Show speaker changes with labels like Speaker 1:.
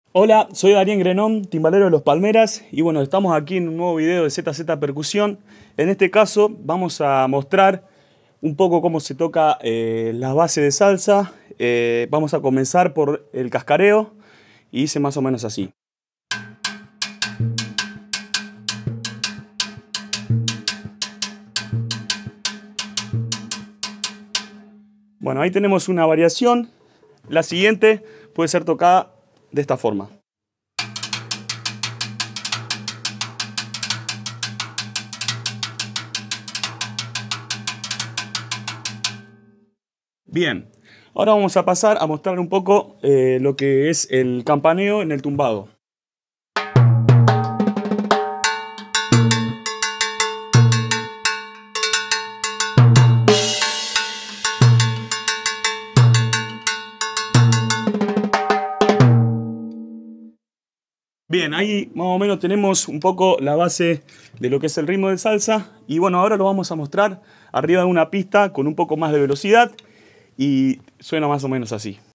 Speaker 1: Hola, soy Darien Grenón, timbalero de Los Palmeras, y bueno, estamos aquí en un nuevo video de ZZ Percusión. En este caso vamos a mostrar un poco cómo se toca la base de salsa. Vamos a comenzar por el cascareo y dice más o menos así. Bueno, ahí tenemos una variación. La siguiente puede ser tocada de esta forma. Bien, ahora vamos a pasar a mostrar un poco lo que es el campaneo en el tumbado. Bien, ahí más o menos tenemos un poco la base de lo que es el ritmo de salsa. Y bueno, ahora lo vamos a mostrar arriba de una pista con un poco más de velocidad y suena más o menos así.